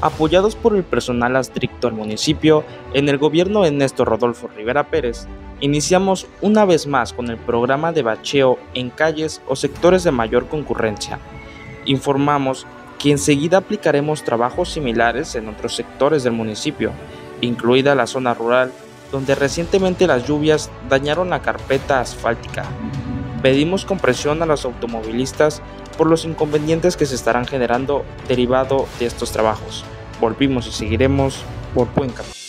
Apoyados por el personal adscrito al municipio, en el gobierno de Néstor Rodolfo Rivera Pérez, iniciamos una vez más con el programa de bacheo en calles o sectores de mayor concurrencia. Informamos que enseguida aplicaremos trabajos similares en otros sectores del municipio, incluida la zona rural, donde recientemente las lluvias dañaron la carpeta asfáltica. Pedimos comprensión a los automovilistas por los inconvenientes que se estarán generando derivado de estos trabajos. Volvimos y seguiremos por buen camino.